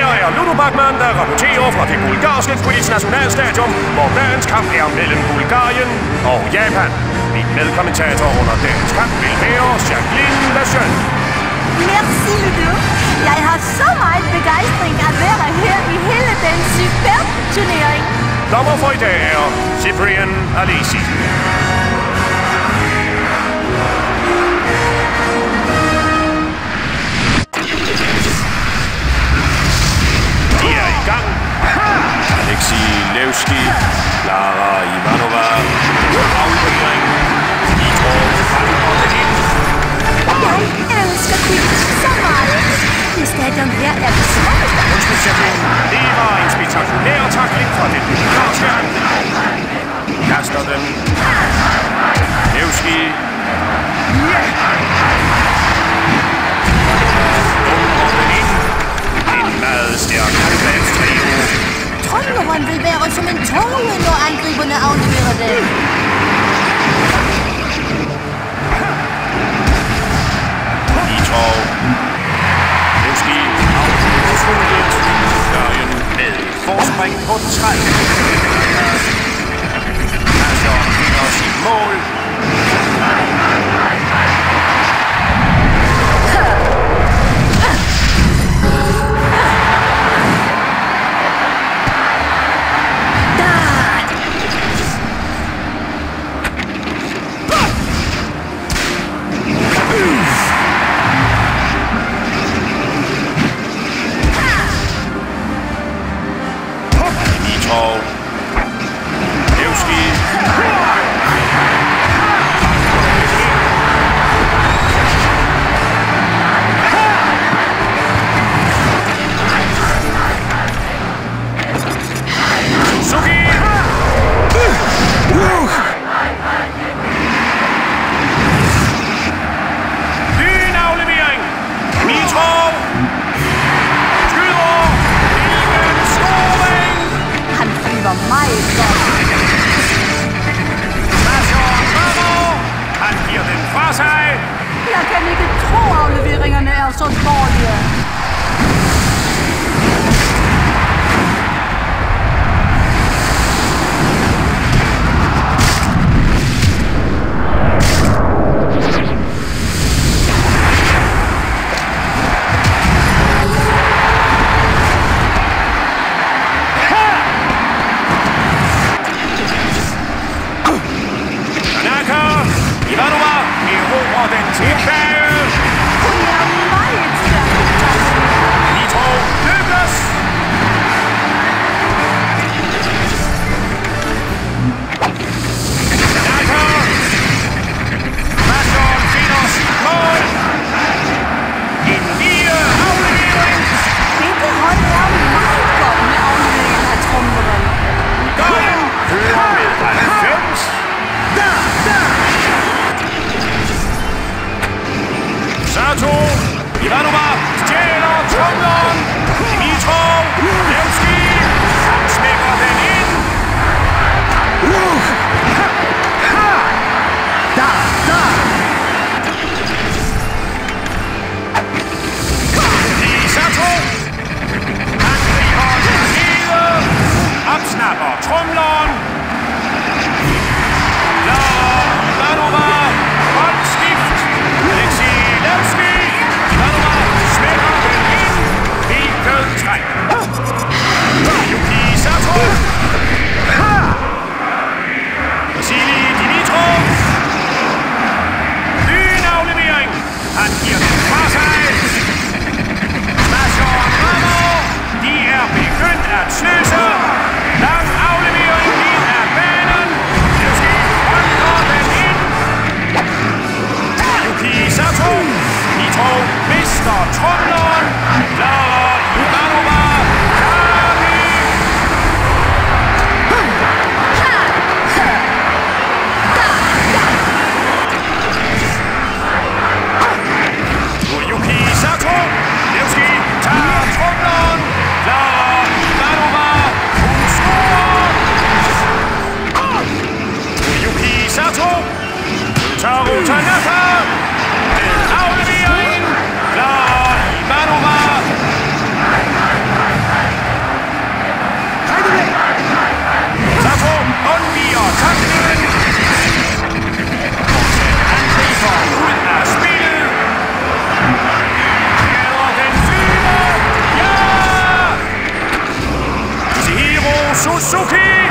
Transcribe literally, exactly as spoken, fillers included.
Her er Ludo Bagman, der rapporterer fra det bulgarske Quidditch nationalstadion, hvor dagens kamp er mellem Bulgarien og Japan. Min medkommentator under dagens kamp vil være Jacqueline Lejeune. Merci, Ludo. Jeg har så meget begejstring at være her i hele den superbe turnering. Dommer for i dag er Cyprien Alesi. De er i gang. Alesi, Lejeune, Clara, Ivanova, aflevering. De tror, fanger det ind. Jeg elsker Quidditch så meget. Det stadion her er det smukkeste. Undskyld, Jacqueline. Det var en spektakulær tackling fra den bulgarske angriber. Kaster den. Lejeune. Dummer den ind. En meget stærk angrebstrio. Tromleren vil være som en tårne, når angriberne afleverer det. Og Lejeune afsluttet Bulgarien med forspring på tre. Lejeune finder sit mål. Jeg kan ikke tro, afleveringerne er så dårlige. Ivanova stjæler tromleren. Dimitrov, Lejeune, han smækker den ind. Da, da. Lisato, han griber den hele, opsnapper tromleren. Clara, Ivanova, boldskift. Alesi, Lejeune. Smækker den ind. Vinkel træk. Yuki Sato. Vasili Dimitrov. Lyn aflevering. Han giver den fra sig. Smasher rammer. De er begyndt at sløse. Lang aflevering ind af banen. Lejeune holder den ind. Yuki Sato. Dimitrov mister tromleren. Clara, Ivanova, Davies. Yuki Sato. Lejeune tager tromleren. Clara, Ivanova, Suzuki!